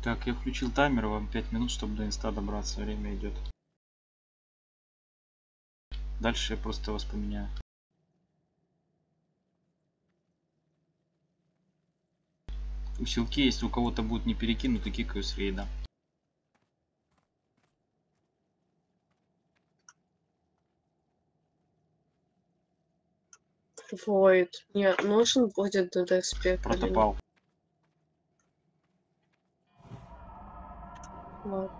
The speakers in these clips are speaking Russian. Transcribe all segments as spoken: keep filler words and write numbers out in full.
Так, я включил таймер, вам пять минут, чтобы до инста добраться, время идет. Дальше я просто вас поменяю. Усилки, если у кого-то будет не перекинуты, кикаю с рейда. Void. Не, нужен будет ДД-спек или нет? Протопал. Ладно.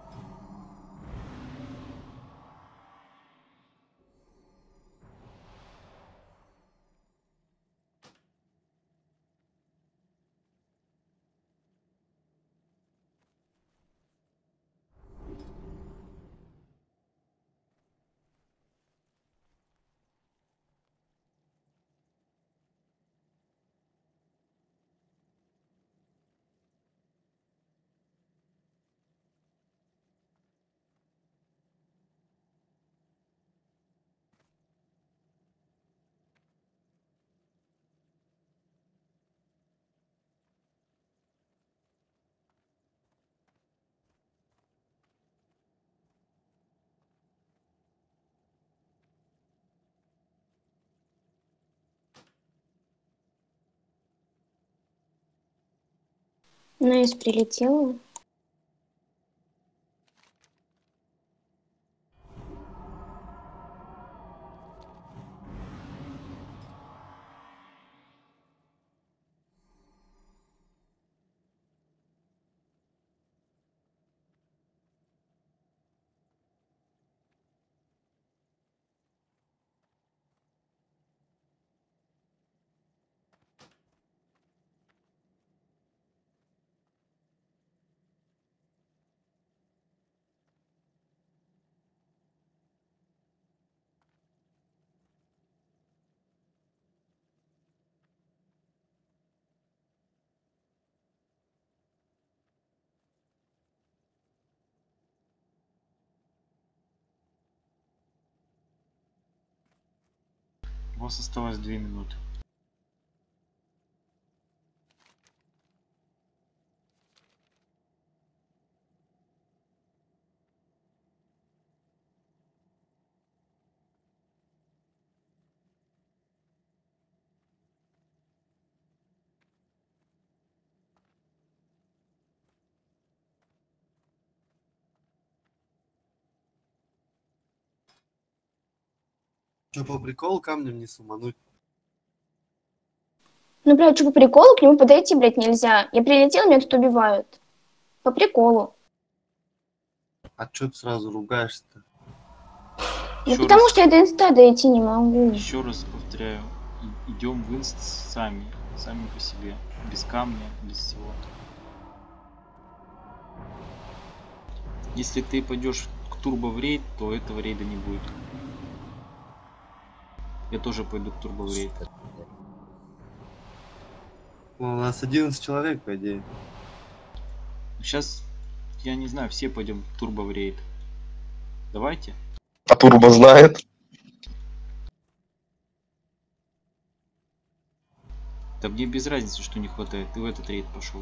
Найс прилетела. У вас осталось две минуты. Что, по приколу камнем не сумануть? Ну, блядь, что по приколу к нему подойти, блядь, нельзя. Я прилетела, меня тут убивают. По приколу. А чё ты сразу ругаешься-то? Ну, Еще потому раз, что я до инста дойти не могу. еще раз повторяю, и- идем в инст сами, сами по себе, без камня, без всего. Если ты пойдешь к турбо в рейд, то этого рейда не будет. Я тоже пойду к турбо в рейд. Ну, у нас одиннадцать человек, по идее. Сейчас, я не знаю, все пойдем в турбо в рейд. Давайте. А Турбо знает? Да мне без разницы, что не хватает. Ты в этот рейд пошел.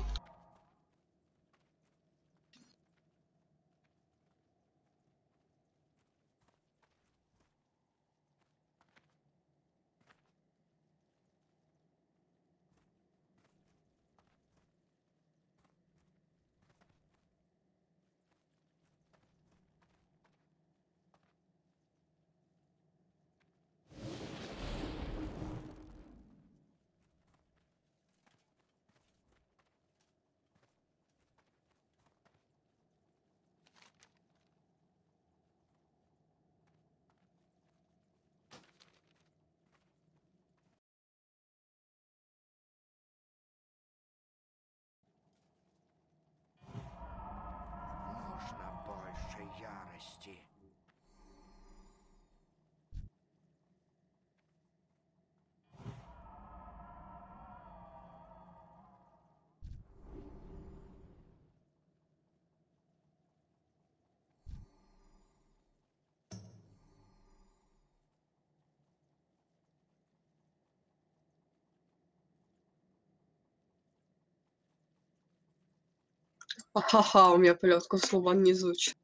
Ха-ха, у меня полетка слова не звучит.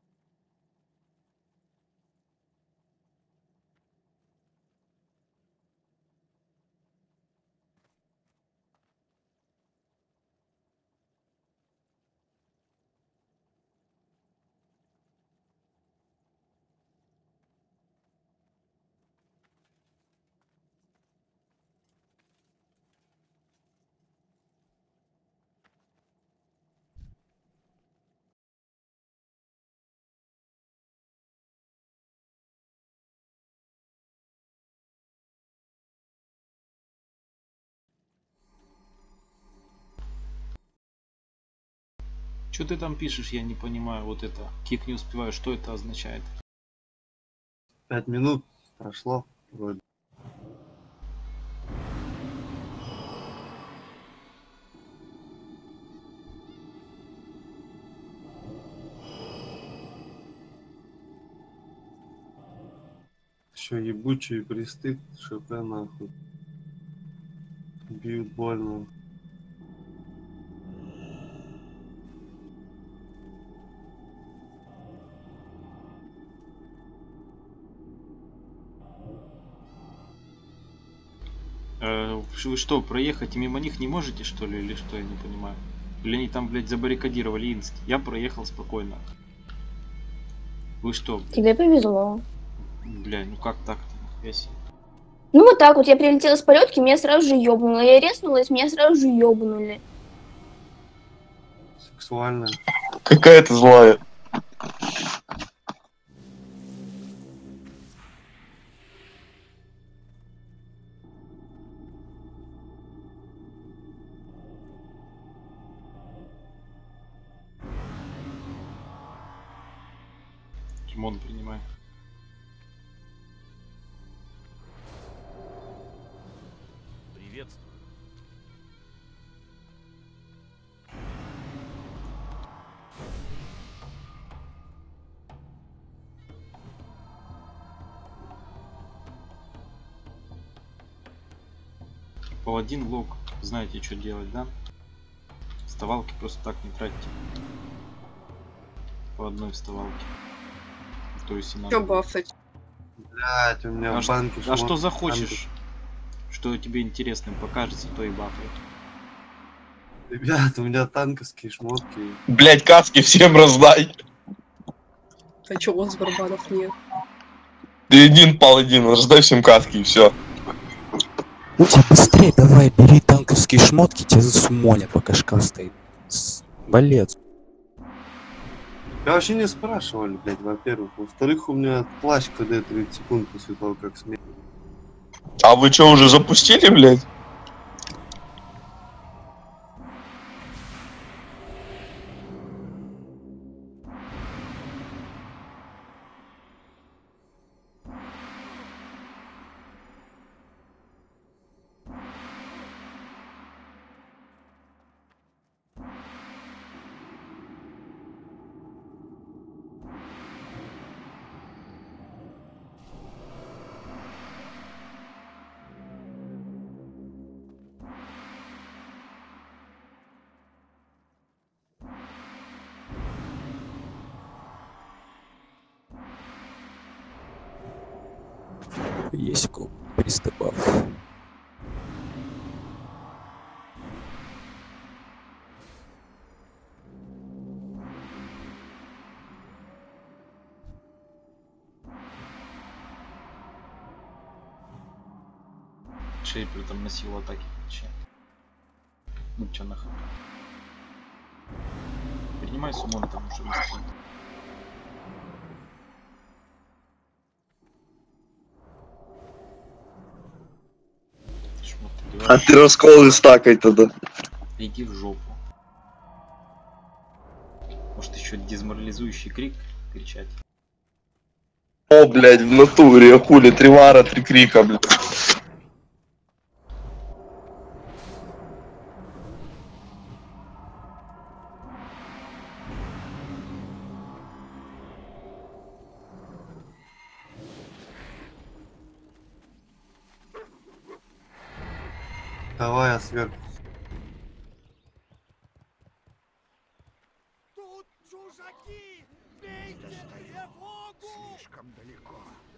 Что ты там пишешь, я не понимаю. Вот это. Кик не успеваю. Что это означает? Пять минут прошло вроде. Еще ебучий пристыд, ШП нахуй. Бьют больно. Э, вы что, проехать мимо них не можете, что ли, или что, я не понимаю? Или они там, блядь, забаррикадировали Инск? Я проехал спокойно. Вы что, блядь? Тебе повезло. Бля, ну как так-то? Я себе. Ну вот так вот, я прилетела с полетки, меня сразу же ёбнуло. Я резнулась, меня сразу же ёбнули. Сексуальная. Какая ты злая. Ремонт принимай. Приветствую. Паладин лог. Знаете, что делать, да? Вставалки просто так не тратьте. По одной вставалке. То есть и надо. Чё бафать? Блять, у меня А, в банке ш- а что шмотки, захочешь, что тебе интересным покажется, то и бафай. танки. Ребят, у меня танковские шмотки. Блять, каски всем раздай. А чё у вас барбанов нет? Ты один паладин, раздай всем каски и все. Утя, быстрее давай, бери танковские шмотки, тебя засумонят, пока шкаф стоит. С- Болец. Я вообще не спрашивали, блядь, во-первых. Во-вторых, у меня плащ КД тридцать секунд после того, как смерть. А вы что, уже запустили, блядь? Есть у кого приступав. Шейпер там на силу атаки получает. Ну чё нахуй. Принимай сумон там уже быстрее. Шмот А одеваешь. ты расколы стакай тогда. Иди в жопу. Может еще дезморализующий крик кричать. О, блядь, в натуре, хули, три вара, три крика, блядь. Давай я сверху. слишком далеко.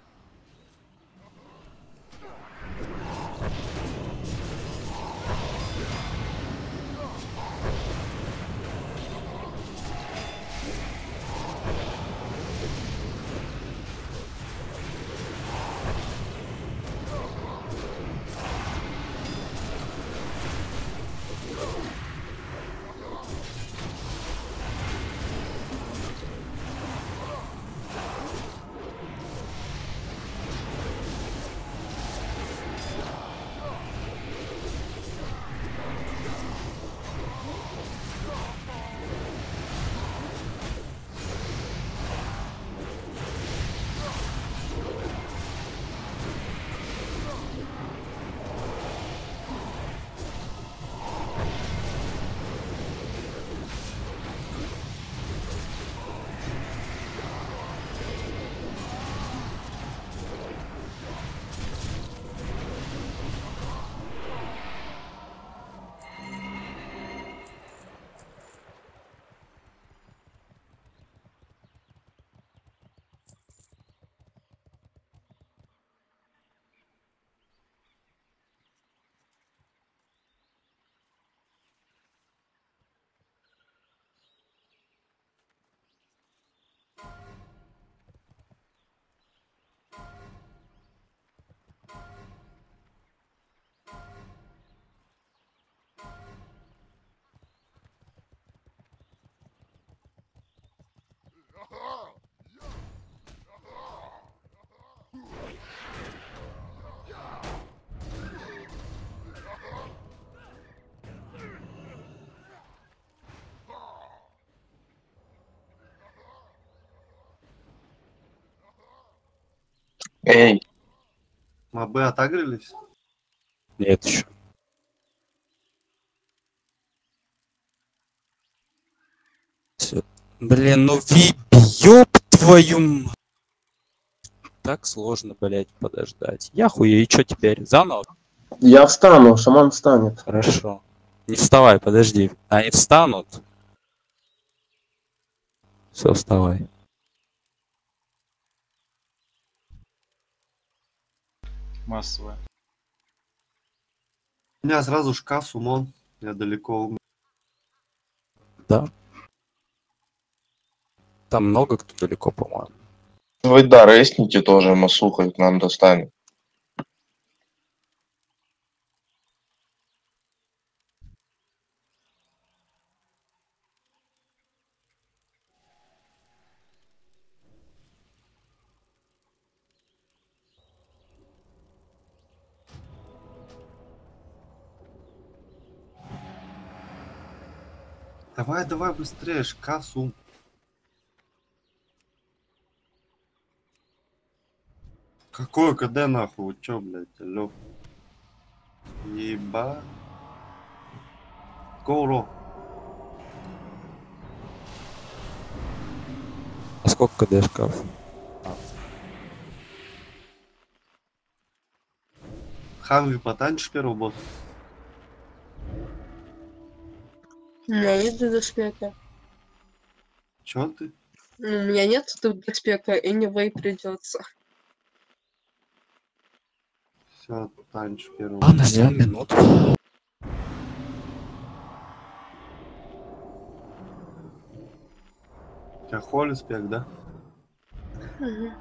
Эй, Мобы отагрились? Нет еще. Всё. Блин, ну Виби, ёб твою м- Так сложно, блять, подождать. Я хуя, и чё теперь? Заново? я встану, шаман встанет. Хорошо. Не вставай, подожди. Они встанут. Все, вставай. Массовая. У меня сразу шкаф, сумон. Я далеко умер. Да. Там много кто далеко, по-моему. Вы, да, ресните тоже, Масуха к нам достанет. Давай, давай быстрее, шкаф, сум. Какое КД нахуй? Вы чё, блядь, алло? Еба. Коуро. А сколько КД шкаф? Хамви потанчишь первый босс? У меня есть доспеха. Чё ты? Ну, у меня нет тут доспеха, anyway придется. Все, танчишь первый босс. Ладно, ждем минуту. У тебя холли спек, да? Мгм.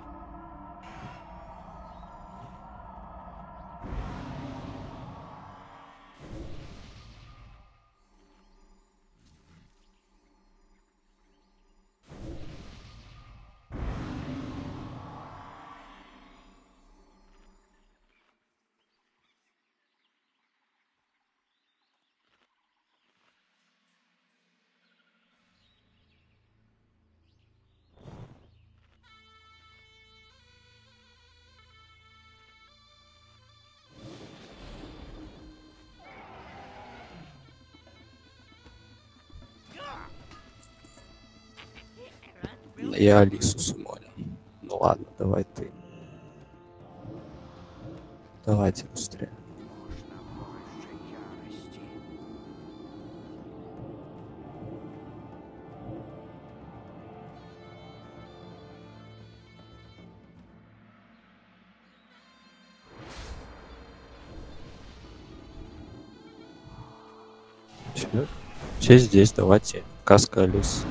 Я Алису сумоню. Ну ладно, давай ты. Давайте быстрее. Все, все здесь, давайте. Каска Алис.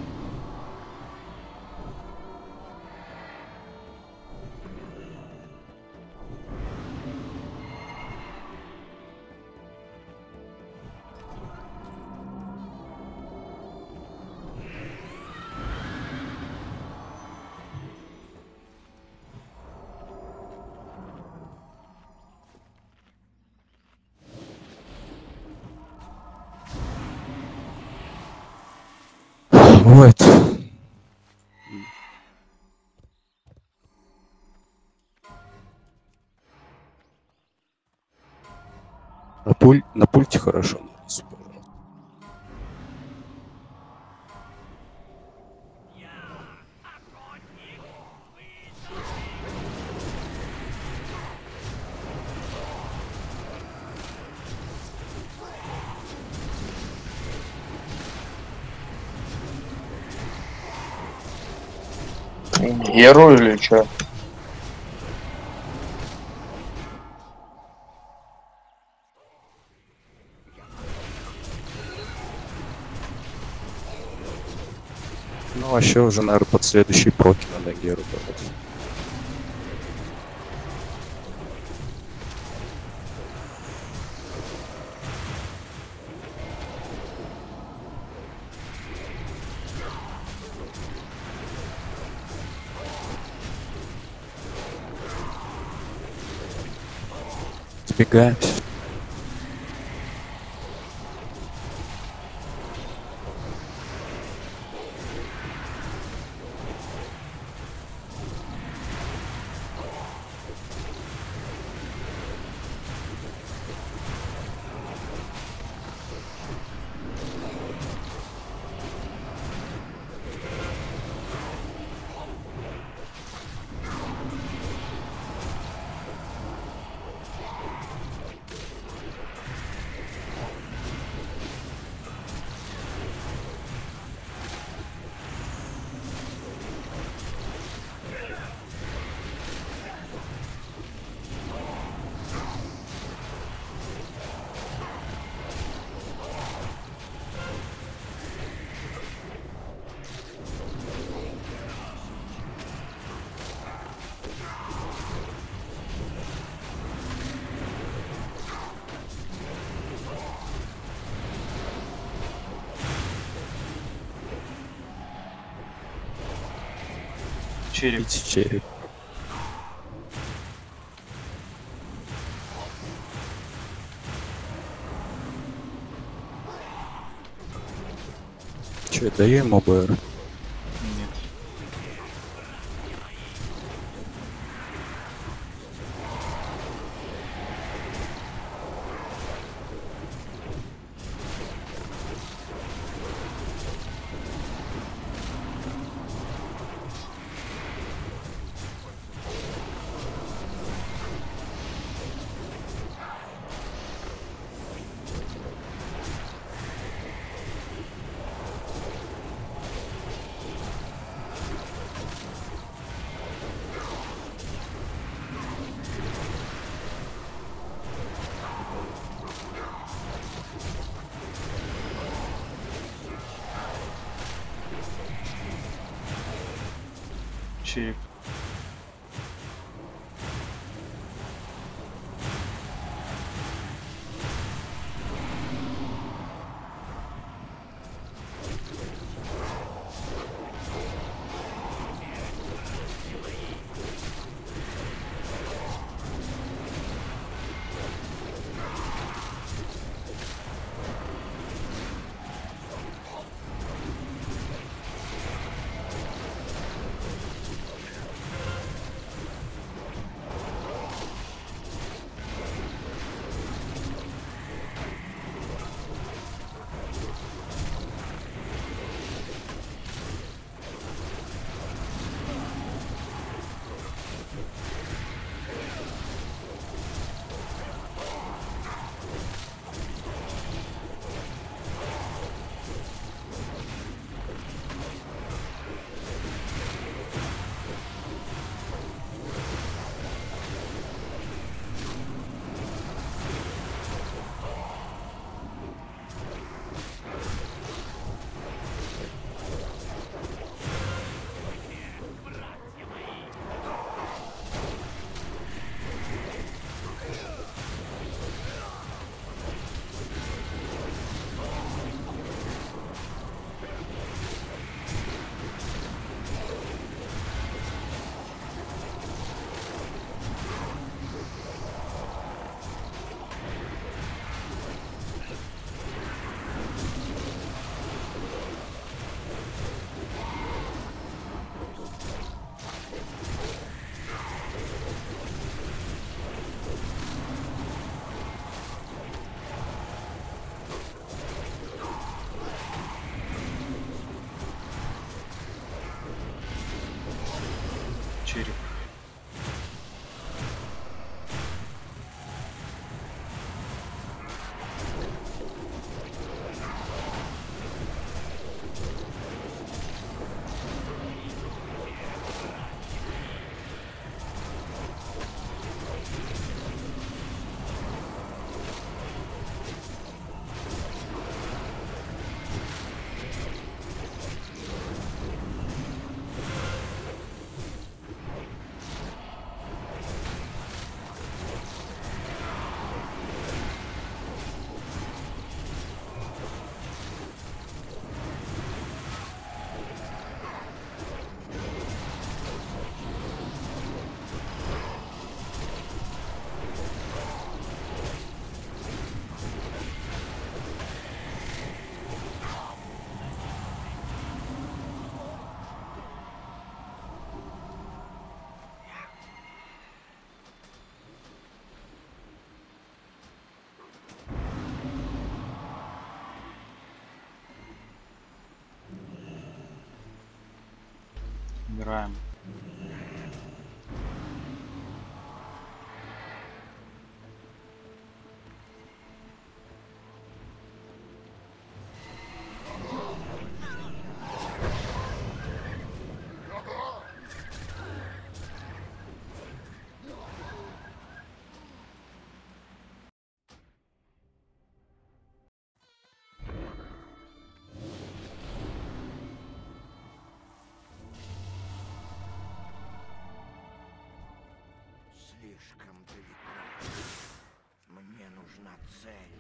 Вот. На, пуль... на пульте хорошо. Пожалуйста. Герой или что? Ну, вообще уже, наверное, под следующий проки надо Геру давать. Сбегаемся. Череп. Бить череп. Че, даю ему БР? Нет. Череп. Умираем. Слишком далеко. Мне нужна цель.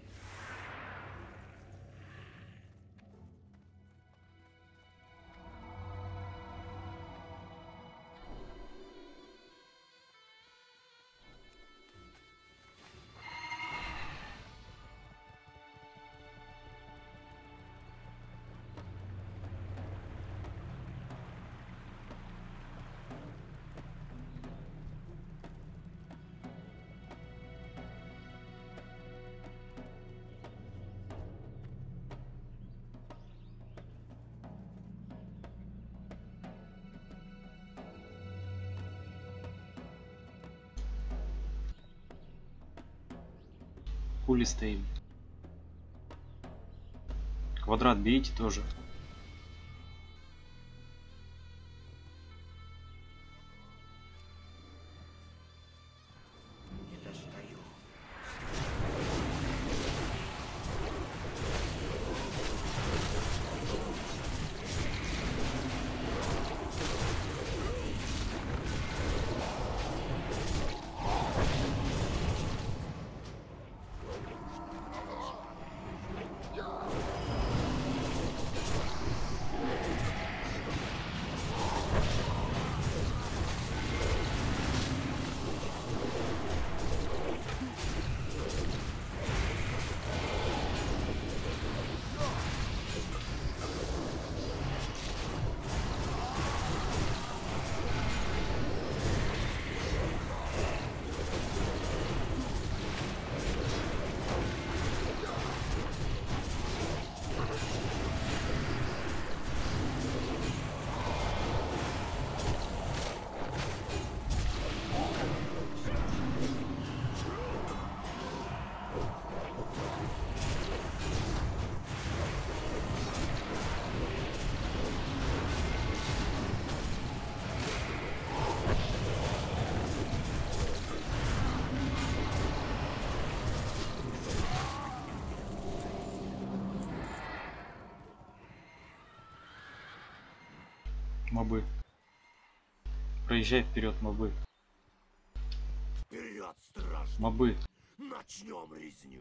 Хули стоим. Квадрат берите тоже. Не достаю. Мобы. Проезжай вперед, мобы. Вперед, стражник! Мобы. Начнем резню!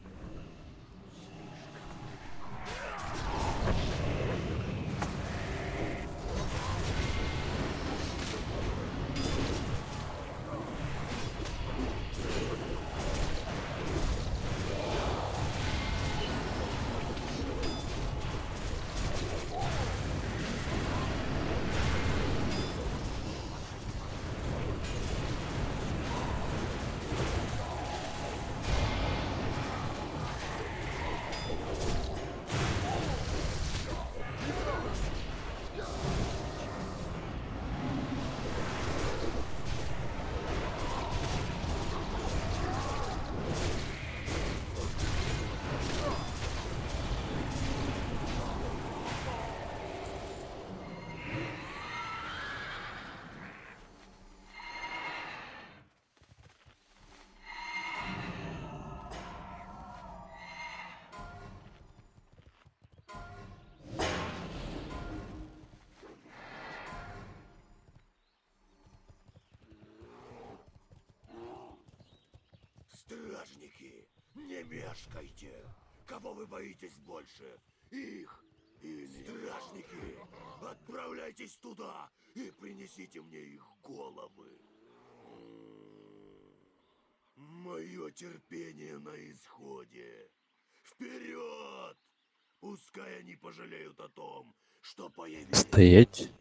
Стражники, не мешкайте! Кого вы боитесь больше? Их или... Стражники, отправляйтесь туда и принесите мне их головы. Мое терпение на исходе. Вперед! Пускай они пожалеют о том, что появились... Стоять.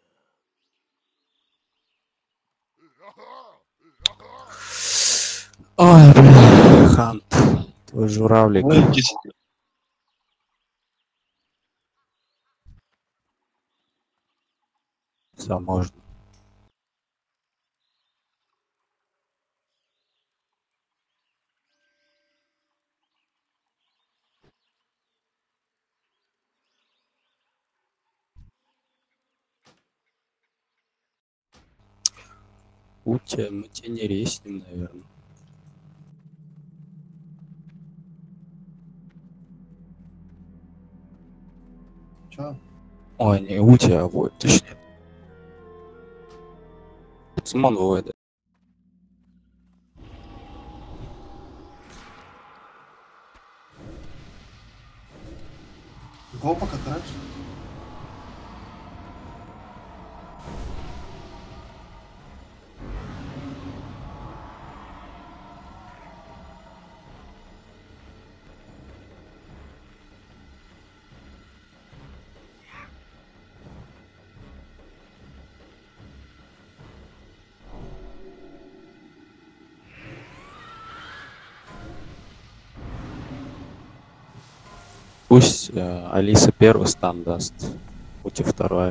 Ой, бля, Хант, твой журавлик. Вылетите. Все можно. Утя, мы тебя не резнем, наверное. Чё? Ой, не Утя, а вот, точнее. Сумон Войда. Кого пока трэш? Пусть э, Алиса первый стан даст. Утя второй.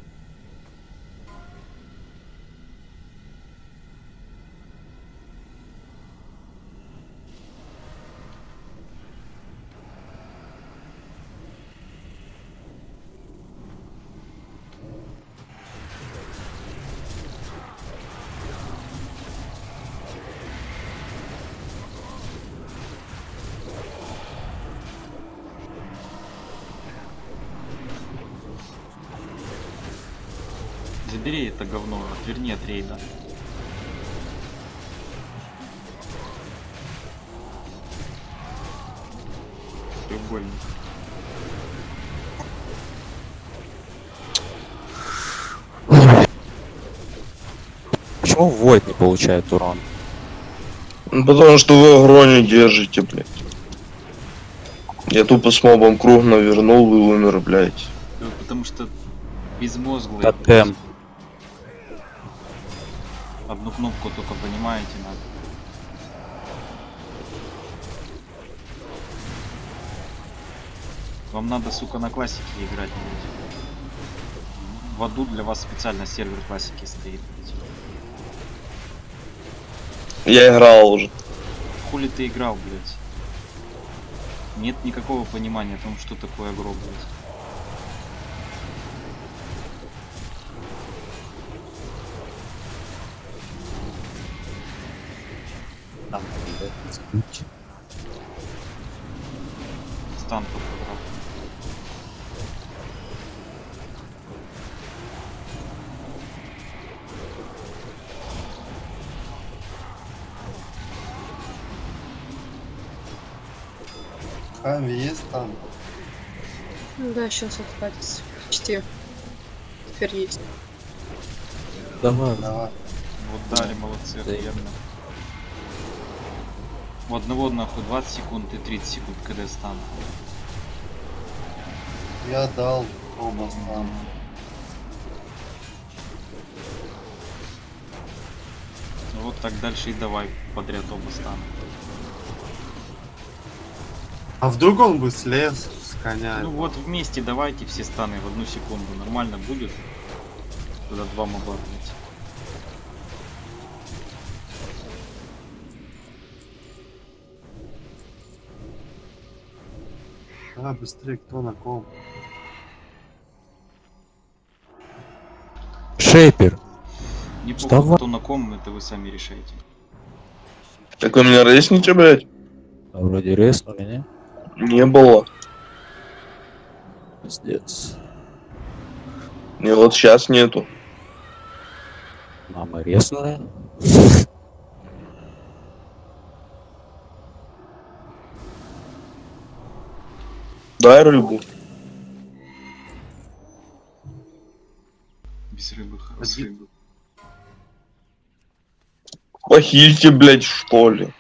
Забери это говно, отверни от рейда. Треугольник. Почему Войд не получает урон? Ну, потому что вы агро не держите, блядь. Я тупо с мобом круг навернул и умер, блядь. Ну, потому что безмозглый. Тотем. Одну кнопку только понимаете надо. Вам надо, сука, на классике играть, блядь. В аду для вас специально сервер классики стоит, блядь. Я играл уже. Хули ты играл, блядь? Нет никакого понимания о том, что такое агро, блядь. Там, блядь, забудь. Стан только играл. Хави есть там? Ну да, сейчас откатится. Почти. Теперь есть. Давай. Давай. Вот дали, молодцы, Да. охуенно. У одного нахуй двадцать секунд и тридцать секунд КД стан. Я дал оба стана. Вот так дальше и давай подряд оба стана. А вдруг он бы слез с коня? Ну вот вместе давайте все станы в одну секунду. Нормально будет. Тогда два моба, блядь. Давай быстрее, кто на ком? Шейпер. Не похуй, Вставай. кто на ком, это вы сами решаете. Так вы меня рейсните, блядь? А вроде резнули, не? Не было. Пиздец. Не, вот сейчас нету. Мама резнули. Дай рыбу. Без рыбы, х- с Один. рыбы. Похильте, блядь, что ли.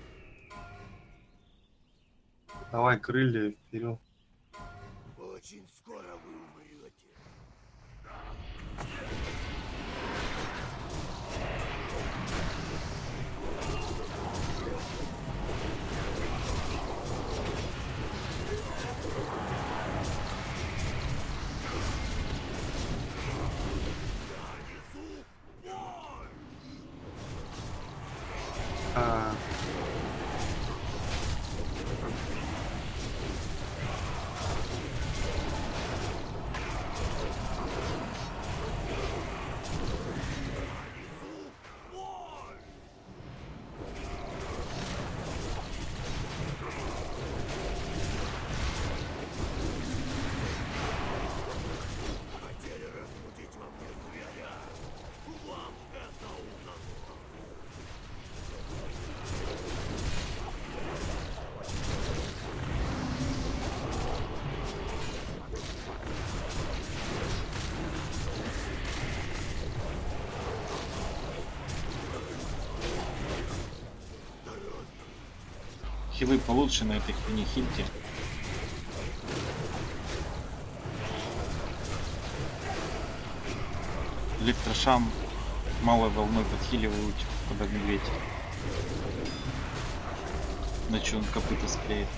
Давай крылья вперед. Очень скоро вы умрете. Хилы получше на этой хрени хильте. Электрошам малой волной подхиливают, когда медведь. На чё он копыта склеит.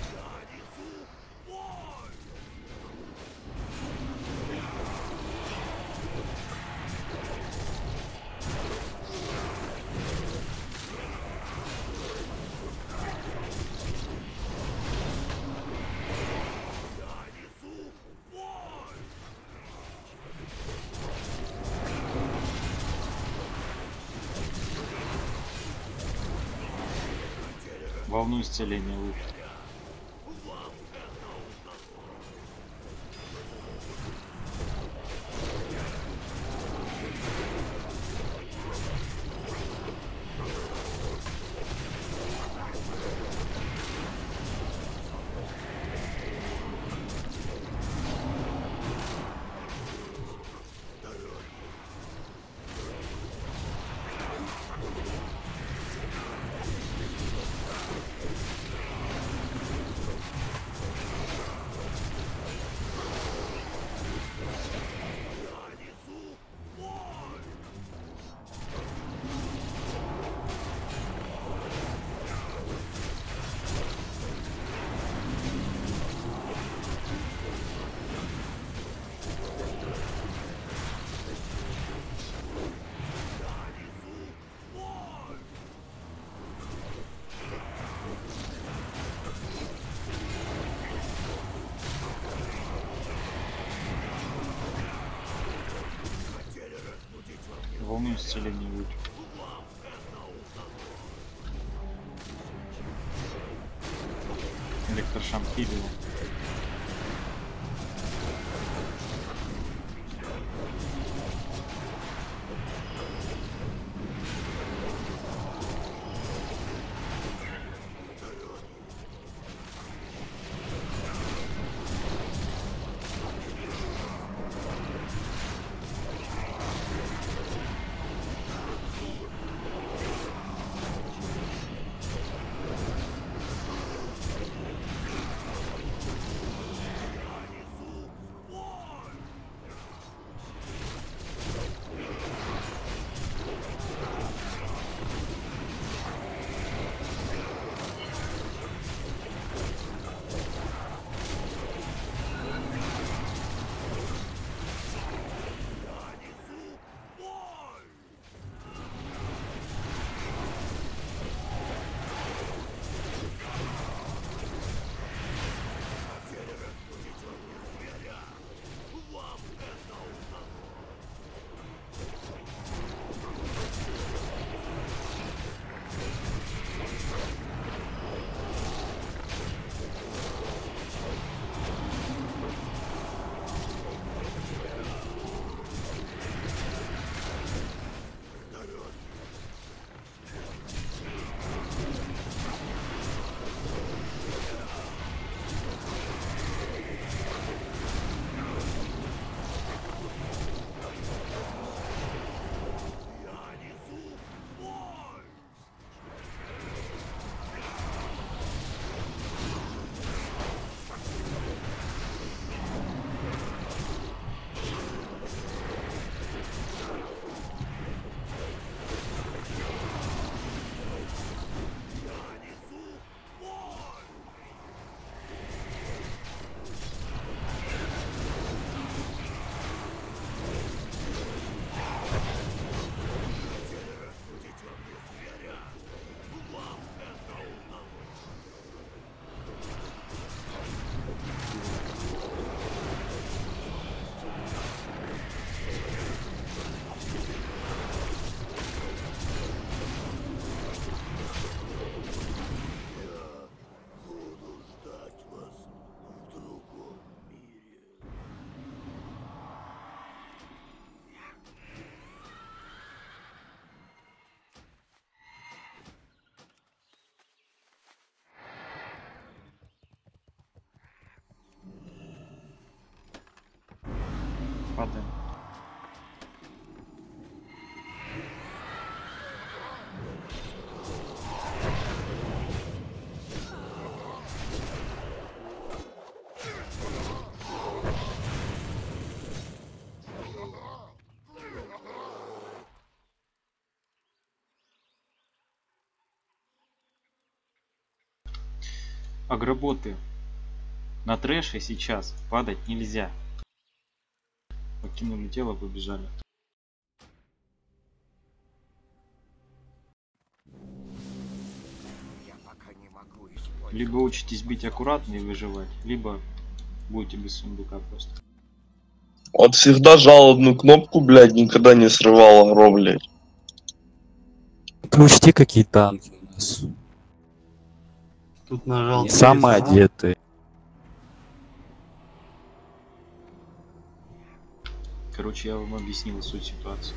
Волну исцеления лучше. Волну исцеления лучше. Электрошам хилил. Падаем. агроботы. На трэше сейчас падать нельзя. Покинули тело, побежали. Либо учитесь бить аккуратно и выживать, либо будете без сундука просто. Вот всегда жал одну кнопку, блядь, никогда не срывал агро, блядь. Ты учти, какие танки у нас. Тут нажал. Не три, самоодетые. Короче, я вам объяснил суть ситуации.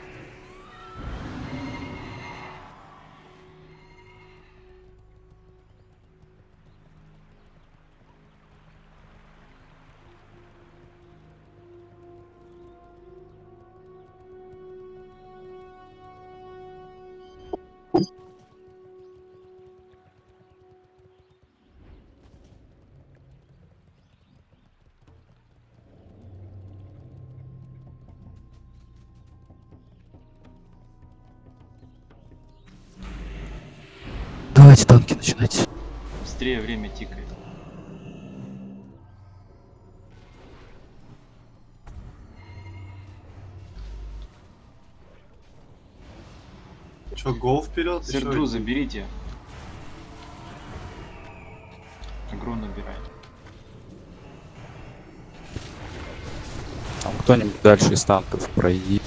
Давайте танки начинать. Быстрее, время тикает. Че, гол вперед? Сердру заберите. Агро набирает. Там кто-нибудь дальше из танков пройди.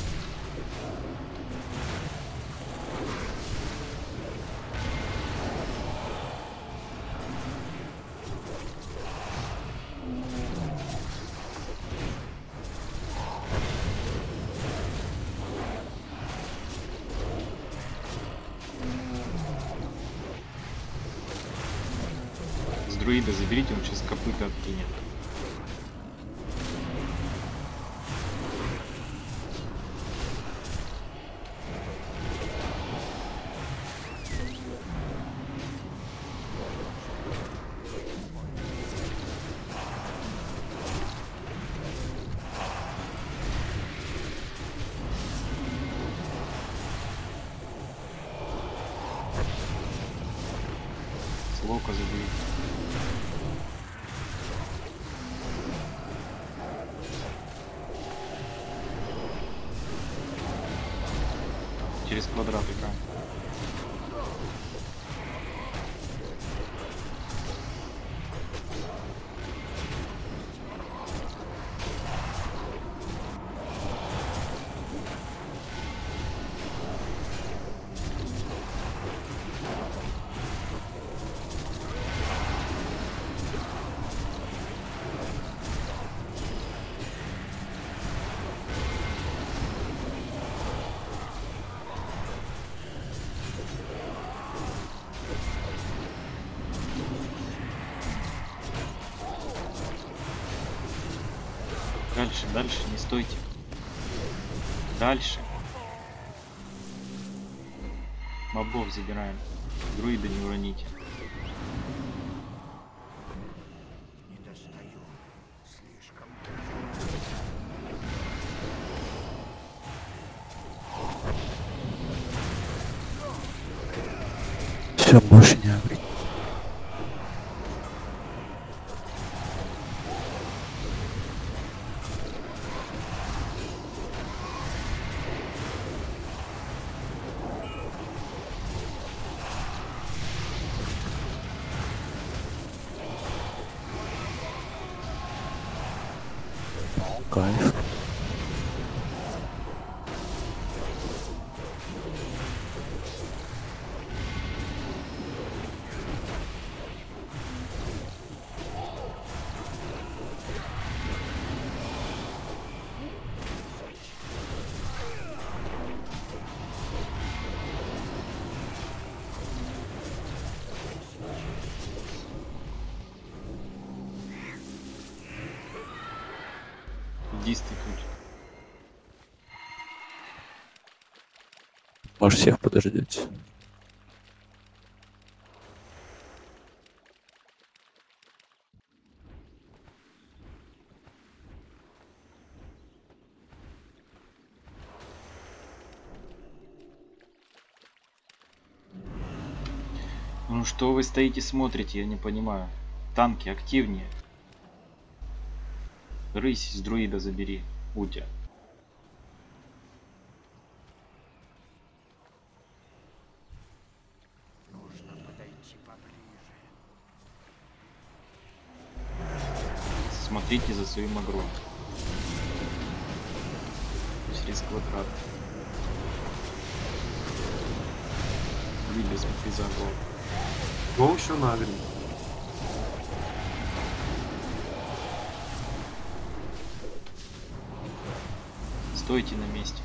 С друида заберите, он сейчас копыта откинет. Слоука заберите. Через квадрат играем. Дальше, дальше, не стойте. Дальше. Мобов забираем. Друида не уроните. Не достаю. Слишком. Все, больше не агрить. Кайф. Дисты тут. Может, всех подождете. У Ну что вы стоите смотрите, я не понимаю. Танки активнее. Рысь с друида забери, Утя. Нужно подойти поближе. Смотрите за своим агро. Через квадрат. Видишь, смотри за агро. Го еще на агре. Стойте на месте.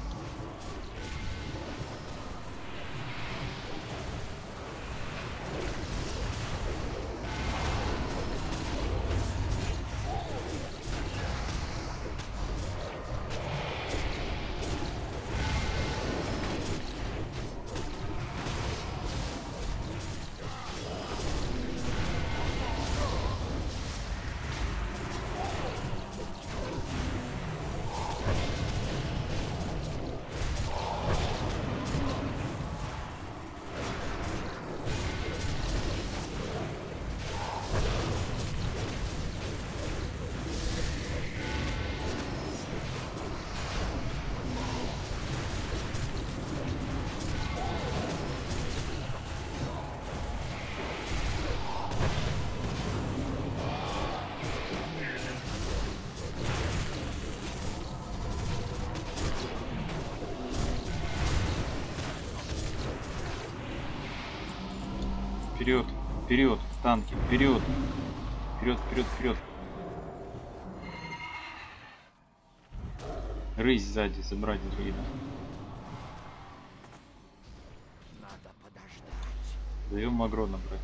Вперед, вперед, танки, вперед, вперед, вперед, вперед. Рысь сзади, забрать друида. Надо подождать. Даем агро набрать.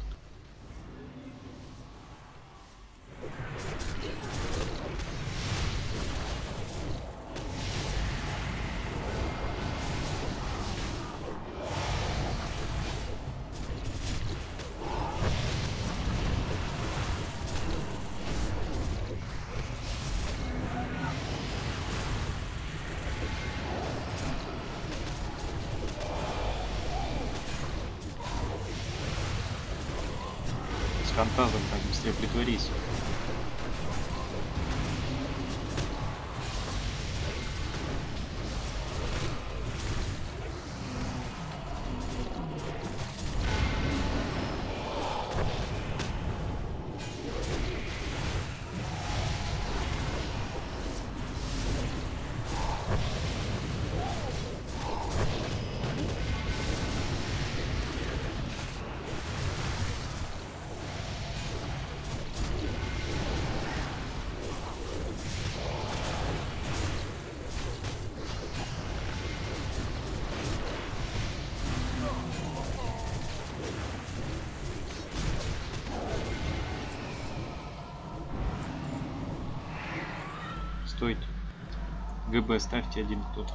С фантазом так быстрее притворись. Стойте. ГБ ставьте один кто-то.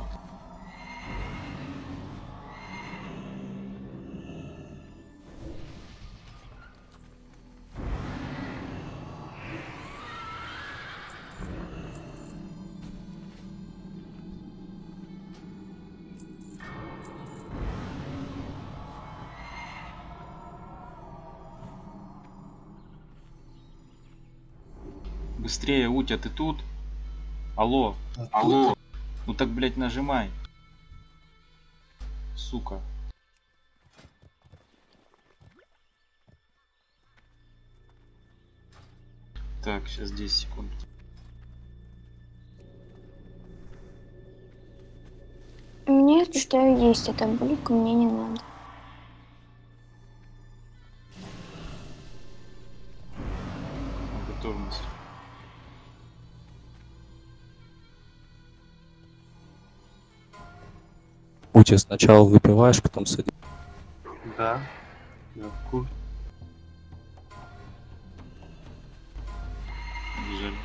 Быстрее, Утя, ты тут? Алло, алло. Ну так, блядь, нажимай. Сука. Так, сейчас десять секунд. Мне, если что, есть эта булька, мне не надо. Готовность. Утя сначала выпиваешь, потом садишь. Да. Я в курсе. Бежали.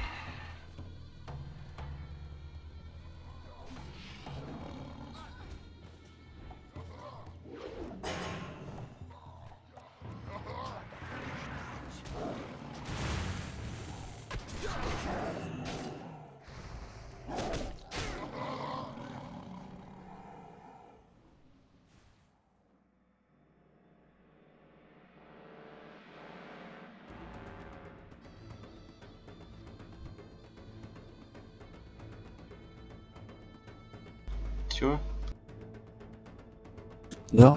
Все? Да.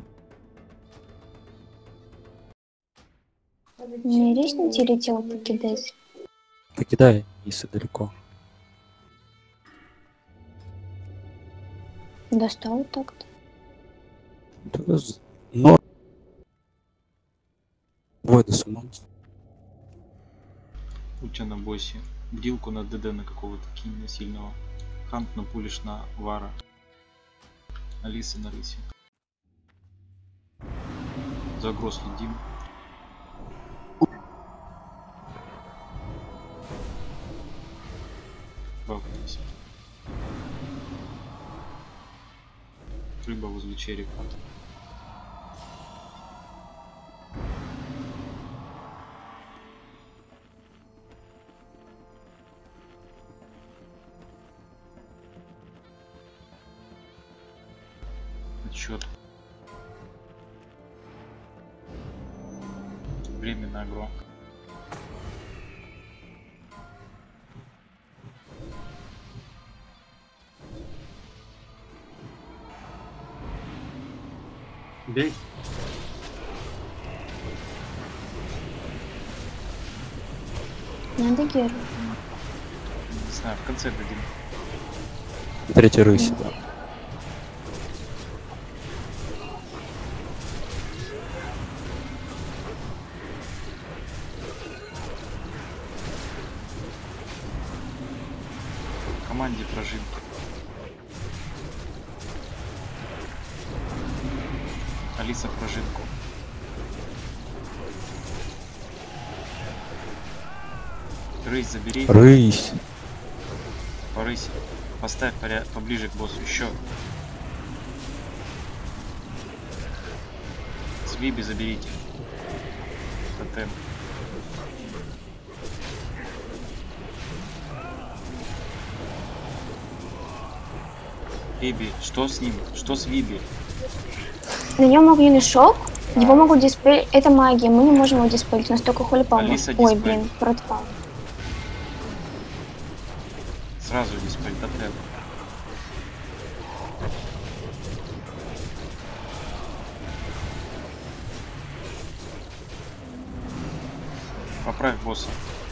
Не різненькі летіло покидать. Покидай, если далеко. Достал так-то. Да, з- Но... Войда суммонс. У тебя на боссе. Бдилку на ДД на какого-то кинь на сильного. Хант на пулиш на Вара. Алиса на рысе. Загроз следим. Бавкнись. Рыба возле черепа. Отчет. Время на агро. Бей. Надо Геру. Не знаю, в конце дадим. Третий рысь, да. Команде прожимки. Алиса прожимку. Рысь забери. Рысь. По рысе. Поставь поряд... поближе к боссу. Еще. С Виби заберите. Тотем. Виби, что с ним? Что с Виби? На нем огненный шок. Его могут диспелить. Это магия, мы не можем его диспелить. Настолько холи пауэр. Алиса Ой, диспель. блин, протпал. Сразу диспель тотем. Поправь босса.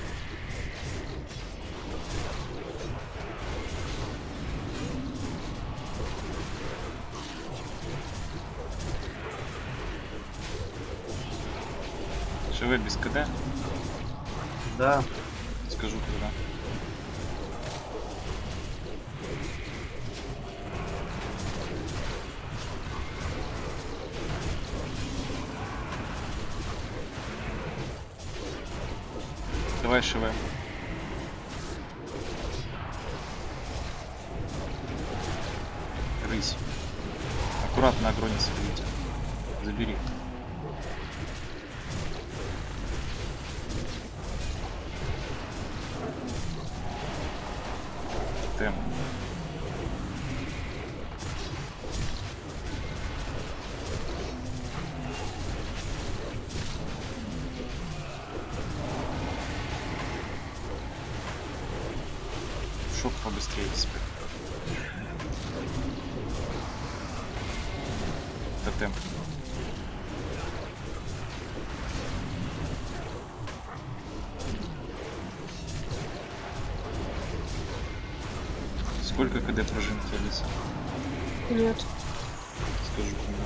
ШВ без КД? Да. Скажу когда. Давай ШВ. Рысь. Аккуратно агро не соберите. Забери. Тем. Шок побыстрее теперь. Тотем. Сколько КД пружинки, Алиса? Нет. Скажу кому.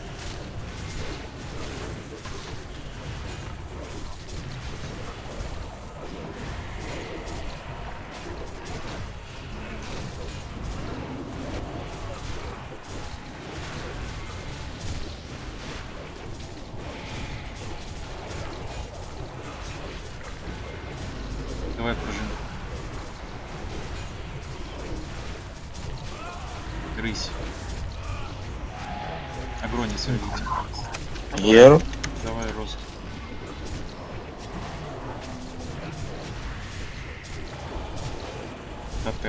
Давай пружинку. Рысь. Агро не сорвите. Гер. Давай рост. Тотем.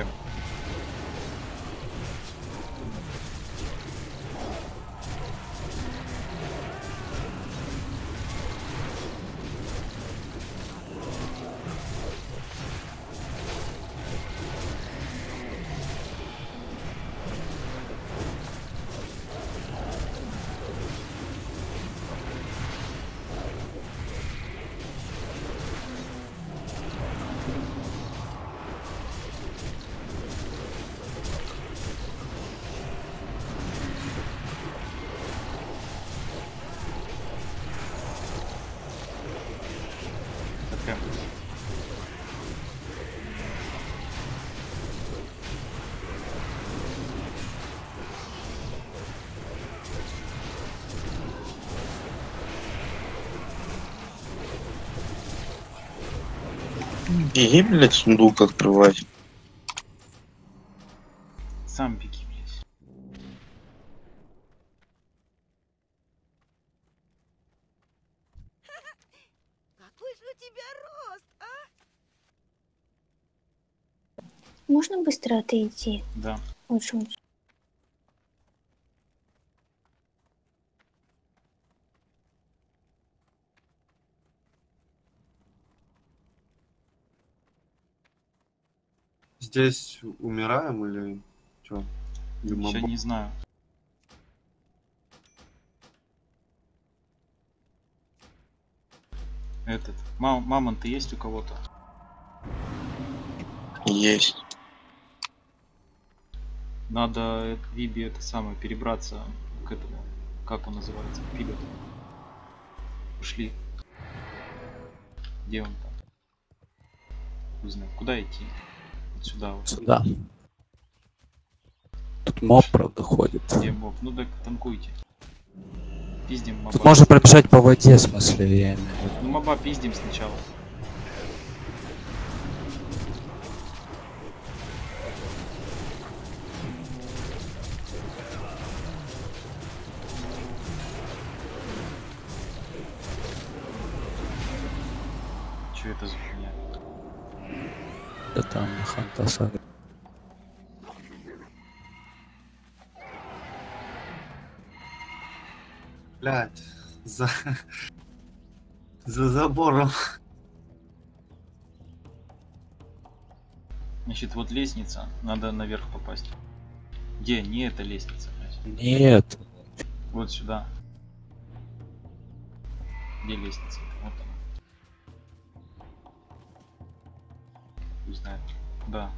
Беги, блядь, сундук открывать. Сам беги, блядь. Какой же у тебя рост, а? Можно быстро отойти? Да. Лучше, лучше. Здесь умираем или что? Еще не знаю. Этот. Мам мамонты есть у кого-то? Есть. Надо э, Виби это самое перебраться к этому. Как он называется? Пилот. Пошли. Где он там? Не знаю. Куда идти? Вот сюда вот. Сюда. Тут моб, правда, ходит. Где моб? Ну так танкуйте. Пиздим моба. Тут можно пробежать по воде, в смысле, я имею в виду. Ну моба пиздим сначала. Что это за хуйня? Да там Хантаса. Блядь, за... за забором. Значит, вот лестница. Надо наверх попасть. Где? Не эта лестница, блядь. Нет. Вот сюда. Где лестница? Вот она. Не знаю. Да.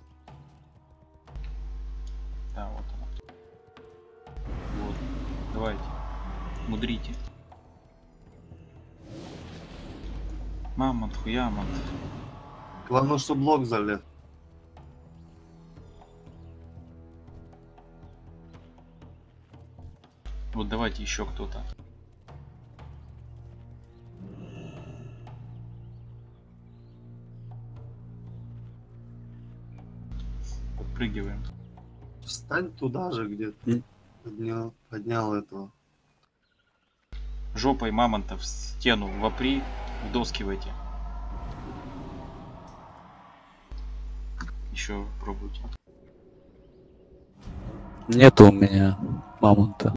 Да, вот она. Вот. Давайте. Мудрите. Мамонт, хуямонт. Главное, что блок залез. Вот давайте еще кто-то. Подпрыгиваем. Встань туда же где-то. Поднял, поднял этого. Жопой мамонта в стену вопри, вдоскивайте. Еще пробуйте. Нету у меня мамонта.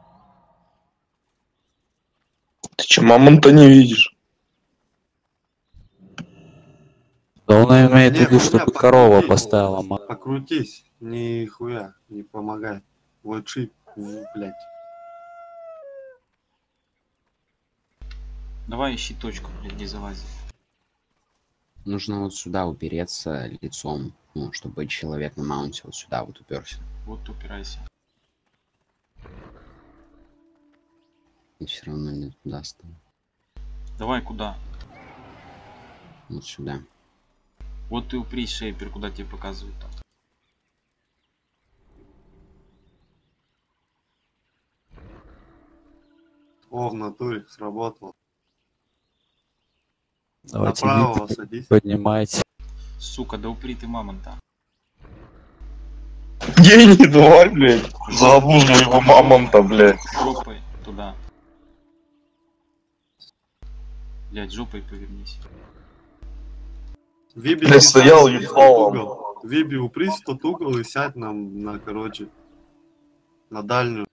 Ты че, мамонта не видишь? Да он имеет в Не, виду, хуйня, чтобы покрутись. корова поставила мамонта. Покрутись, ни хуя, не помогай. Вот шип, блять. Давай ищи точку, блядь, где залазить. Нужно вот сюда упереться лицом, ну, чтобы человек на маунте вот сюда вот уперся. Вот упирайся. И все равно не туда стал. Давай куда? Вот сюда. Вот ты упрись, шейпер, куда тебе показывают там. О, в натуре сработало. Давайте Направо вид садись. поднимайте. Сука, да упри ты мамонта. Гений, давай, блядь. Забуз моего мамонта, блядь. Жопой туда. Блядь, жопой повернись. Виби, Я ты стоял сядь в ебалом. тот угол. Виби, упрись в тот угол и сядь нам на, короче, на дальнюю.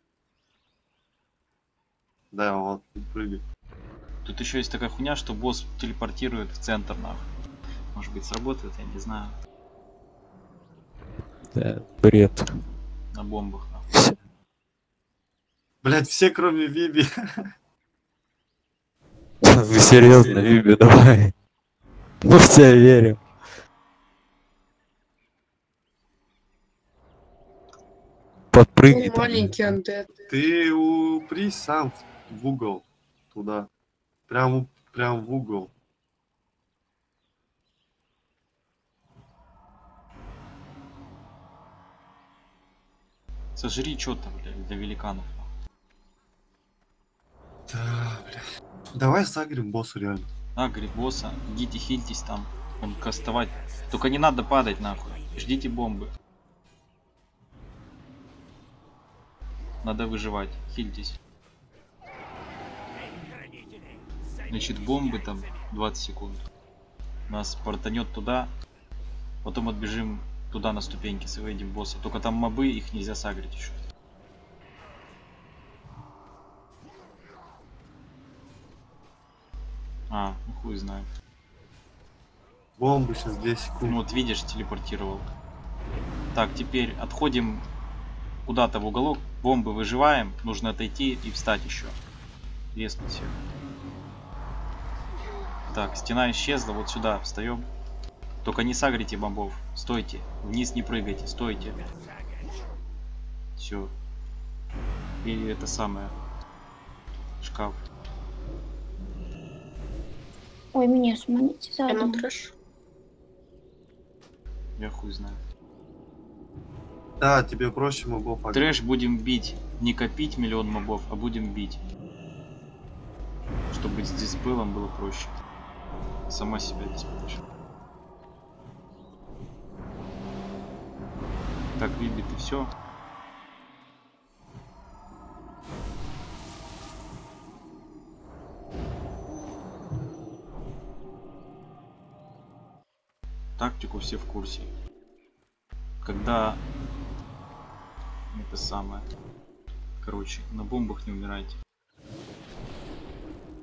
Да, вот, прыгай. Тут еще есть такая хуйня, что босс телепортирует в центр, нахуй. Может быть сработает, я не знаю. Да, бред. На бомбах, нахуй. Блять, все кроме Виби. Вы серьезно, Виби, давай. Мы в тебя верим. Подпрыгни Ну, там. маленький андет. Ты упрись сам в, в угол. Туда. Прям, прям в угол. Сожри что-то, блядь, для великанов. Да, блядь. Давай сагрим боссу реально. Агри босса. Идите хильтесь там. Он кастовать. Только не надо падать нахуй. Ждите бомбы. Надо выживать. Хильтесь. Значит, бомбы там двадцать секунд. Нас портанет туда. Потом отбежим туда на ступеньки, соведем босса. Только там мобы, их нельзя сагрить еще. А, ну хуй знает. Бомбы сейчас десять секунд. Ну вот видишь, телепортировал. Так, теперь отходим куда-то в уголок. Бомбы выживаем. Нужно отойти и встать еще. Резнуть всех. Так, стена исчезла. Вот сюда встаем. Только не сагрите бомбов. Стойте. Вниз не прыгайте. Стойте. Все. И это самое. Шкаф. Ой, меня сманите Я на задом. трэш. Я хуй знаю. Да, тебе проще мобов. агрить. Трэш будем бить. Не копить миллион мобов, а будем бить. Чтобы с диспелом было проще. Сама себя диспелишь. Так, выбит и все. Тактику все в курсе. Когда это самое. Короче, на бомбах не умирайте.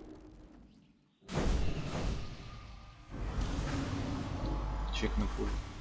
Чек на пуль.